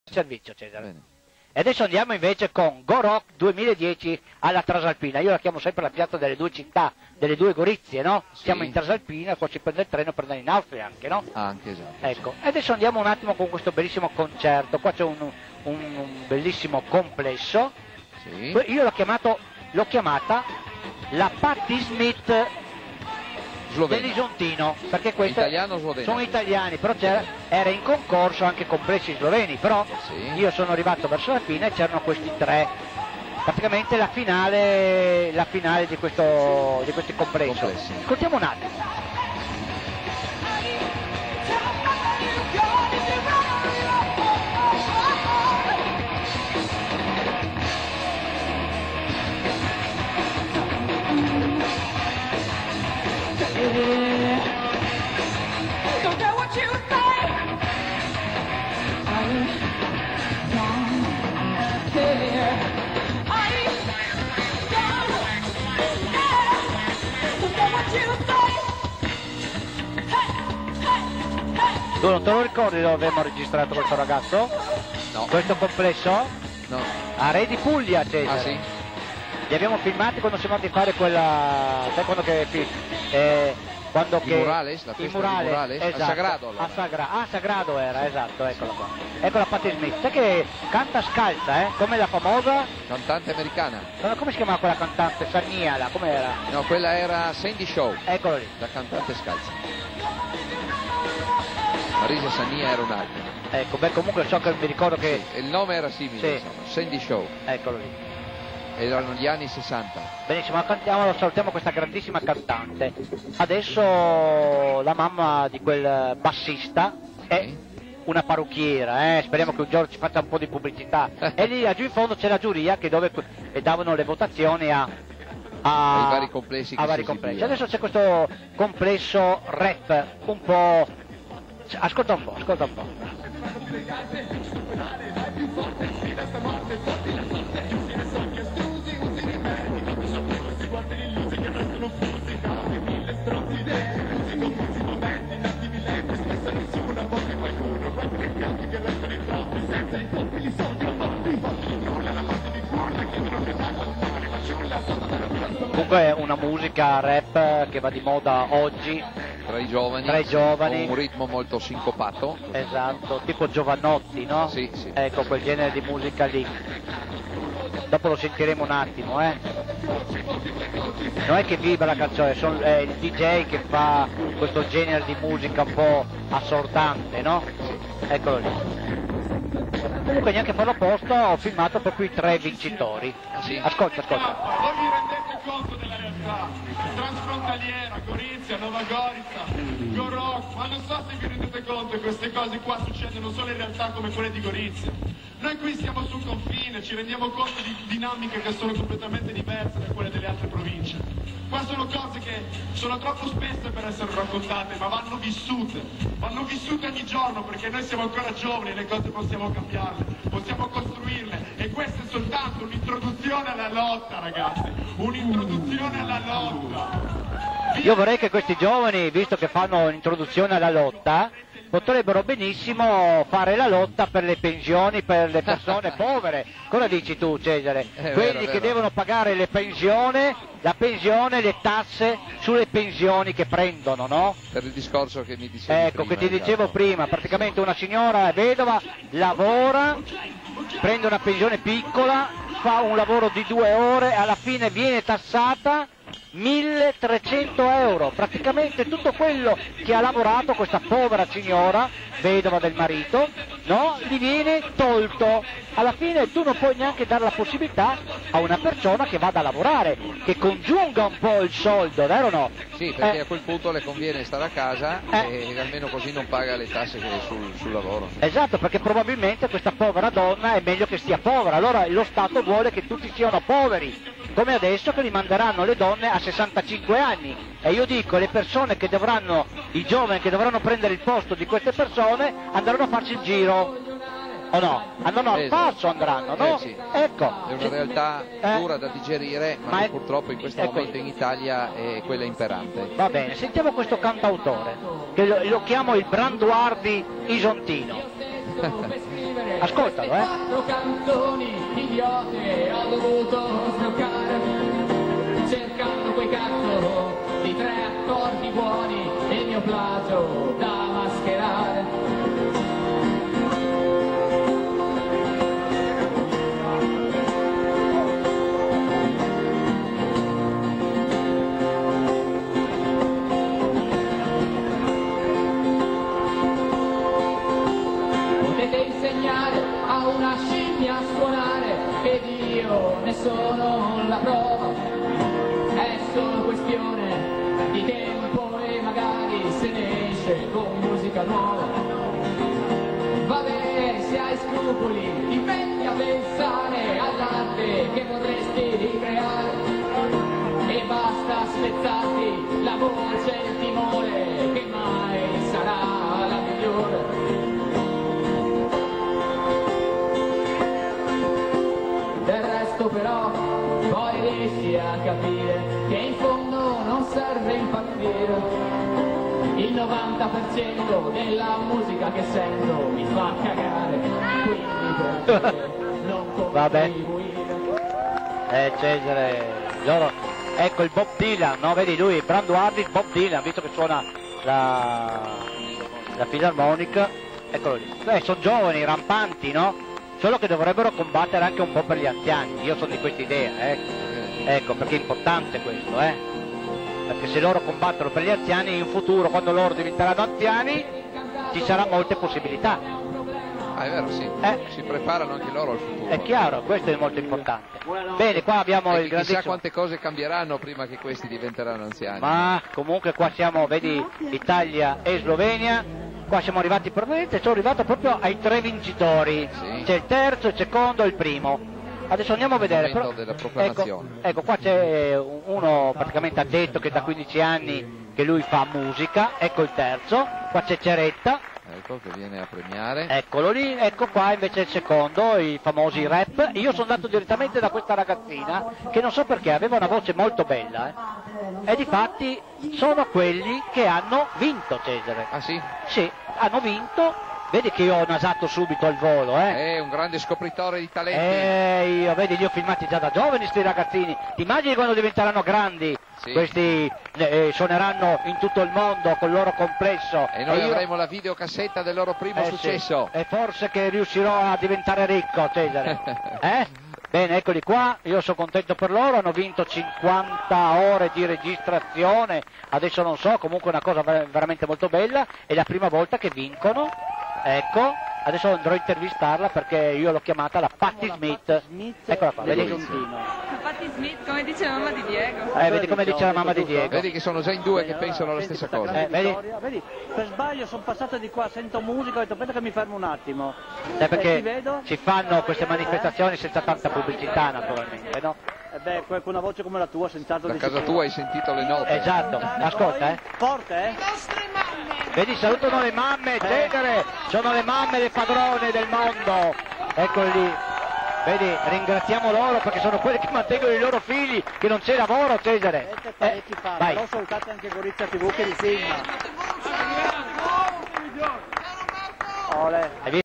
servizio, Cesare. Bene. E adesso andiamo invece con Go Rock 2010 alla Trasalpina. Io la chiamo sempre la piazza delle due città, delle due Gorizie, no? Sì. Siamo in Trasalpina, qua si prende il treno per andare in Austria anche, no? Anche, esatto. Ecco, e adesso andiamo un attimo con questo bellissimo concerto. Qua c'è un bellissimo complesso. Sì. Io l'ho chiamata la Patti Smith Slovena. dell'Isontino, perché queste Italiano o sloveno? sono italiani, però era in concorso anche complessi sloveni, però Sì. io sono arrivato verso la fine e c'erano questi tre, praticamente la finale di questi complessi. Ascoltiamo un attimo. Don't care what you say. I don't care. I don't care. Don't care what you say. Hey. Tu non te lo ricordi dove abbiamo registrato questo ragazzo? No. Questo complesso? No. A Re di Puglia, Cesare. Ah, sì? Li abbiamo filmati quando siamo andati a fare quella. Sai quando che. Quando I Murales, la festa di Murales? Esatto, A Sagrado, allora. Sagrado era, esatto, eccola qua. Ecco la Patti Smith, sai che canta scalza, come la famosa. Cantante americana? Come si chiamava quella cantante? Sanniala, come era? No, quella era Sandy Shaw, Eccolo lì. la cantante scalza. Marisa Sania era un'altra. Ecco, beh, comunque so che mi ricordo che. Sì, il nome era simile, Sì. insomma. Sandy Shaw. Eccolo lì. Erano gli anni 60. Benissimo, salutiamo questa grandissima cantante. Adesso la mamma di quel bassista è Sì. una parrucchiera, speriamo che un giorno ci faccia un po' di pubblicità. E lì laggiù in fondo c'è la giuria che dove davano le votazioni ai vari complessi che a vari si complessi. esibivano. Adesso c'è questo complesso rap un po'. Ascolta un po'. Comunque è una musica rap che va di moda oggi. Tra i giovani, Con un ritmo molto sincopato. Esatto, tipo Giovanotti, no? Sì, sì. Ecco, quel genere di musica lì. Dopo lo sentiremo un attimo, Non è che vibra la canzone, è il DJ che fa questo genere di musica un po' assordante, no? Eccolo lì. Comunque neanche per l'opposta ho filmato proprio i tre vincitori. Sì. Ascolta. Voi vi rendete conto della realtà? Transfrontaliera, Gorizia, Nova Gorica, Go Rock, ma non so se vi rendete conto che queste cose qua succedono solo in realtà come quelle di Gorizia. Noi qui siamo sul confine, ci rendiamo conto di dinamiche che sono completamente diverse da quelle delle altre province. Qua sono cose che sono troppo spesse per essere raccontate, ma vanno vissute ogni giorno, perché noi siamo ancora giovani e le cose possiamo cambiarle, possiamo costruirle, e questa è soltanto un'introduzione alla lotta, ragazzi, un'introduzione alla lotta. Io vorrei che questi giovani, visto che fanno un'introduzione alla lotta, potrebbero benissimo fare la lotta per le pensioni per le persone povere. Cosa dici tu, Cesare? Quelli che devono pagare la pensione, le tasse sulle pensioni che prendono, no? Per il discorso che mi dicevi Ecco, prima, che ti dicevo esatto. prima, praticamente una signora vedova lavora, prende una pensione piccola, fa un lavoro di 2 ore, alla fine viene tassata 1.300 euro, praticamente tutto quello che ha lavorato questa povera signora, vedova del marito, no? Gli viene tolto. Alla fine tu non puoi neanche dare la possibilità a una persona che vada a lavorare, che congiunga un po' il soldo, vero o no? Sì, perché a quel punto le conviene stare a casa e almeno così non paga le tasse sul lavoro. Esatto, perché probabilmente questa povera donna è meglio che sia povera, allora lo Stato vuole che tutti siano poveri, come adesso che li manderanno le donne a 65 anni. E io dico, le persone che dovranno, i giovani che dovranno prendere il posto di queste persone andranno a farci il giro. O no? Andranno al passo, andranno, no? Sì. Ecco. È una realtà dura da digerire, ma che purtroppo in questo momento in Italia è quella imperante. Va bene, sentiamo questo cantautore, che lo chiamo il Branduardi isontino. Ascoltalo, Quattro canzoni idiote ho dovuto sbloccare, cercando quei cazzo di 3 accordi buoni e il mio plagio da mascherare. Potete insegnare a una scimmia a suonare ed io ne sono la prova. È solo questione di tempo e magari se ne esce con musica nuova. Va bene, se hai scrupoli ti metti a pensare all'arte che vorresti ricreare e basta spezzarti la voce e il timore che mai sarà la migliore. Del resto però poi riesci a capire che in fondo non serve impazzire. Il 90% della musica che sento mi fa cagare, quindi perché non Vabbè. contribuire? Cesare, loro, ecco il Bob Dylan, no? Vedi lui, Brando Hardy, Bob Dylan, visto che suona la filarmonica, eccolo lì. Sono giovani, rampanti, no? Solo che dovrebbero combattere anche un po' per gli anziani, io sono di questa idea, ecco, perché è importante questo, perché se loro combattono per gli anziani in futuro, quando loro diventeranno anziani, ci saranno molte possibilità. Ah, è vero, sì. Si preparano anche loro al futuro. È chiaro, questo è molto importante. Bene, qua abbiamo il Chissà grandissimo... quante cose cambieranno prima che questi diventeranno anziani. Ma comunque qua siamo, vedi, Italia e Slovenia, qua siamo arrivati probabilmente, sono arrivato proprio ai 3 vincitori, Sì. c'è il terzo, il secondo e il primo. Adesso andiamo a vedere, Momento della proclamazione. ecco, qua c'è uno praticamente ha detto che da 15 anni che lui fa musica, ecco il terzo, qua c'è Ceretta, Ecco che viene a premiare. eccolo lì, ecco qua invece il secondo, i famosi rap. Io sono andato direttamente da questa ragazzina che non so perché aveva una voce molto bella, e difatti sono quelli che hanno vinto, Cesare. Ah sì? Sì, hanno vinto, vedi che io ho nasato subito al volo, È un grande scopritore di talenti. io vedi, li ho filmati già da giovani sti ragazzini, ti immagini quando diventeranno grandi? Sì. Questi suoneranno in tutto il mondo col loro complesso E noi io- avremo la videocassetta del loro primo sì, successo. e forse che riuscirò a diventare ricco, Cesare. Bene, eccoli qua, io sono contento per loro, hanno vinto 50 ore di registrazione, adesso non so, comunque è una cosa veramente molto bella, è la prima volta che vincono, ecco, adesso andrò a intervistarla perché io l'ho chiamata la Patti Smith, eccola qua, vedi? Patti Smith, come dice la mamma di Diego. Vedi come dice la mamma di Diego. Vedi che sono già in 2 che pensano la stessa cosa. Vedi? Vedi, per sbaglio sono passato di qua, sento musica, ho detto aspetta che mi fermo un attimo. Ti Perché vedo? si fanno queste manifestazioni senza tanta pubblicità naturalmente, no? Con una voce come la tua, senz'altro Da di casa sicuro. tua hai sentito le note. Esatto, ascolta, Forte, Vedi, salutano le mamme, Cesare, sono le mamme le padrone del mondo, eccole lì, vedi, ringraziamo loro perché sono quelle che mantengono i loro figli, che non c'è lavoro, Cesare. parecchi fa, vai. però salutate anche Gorizia TV che li filma. Ole. Hai visto?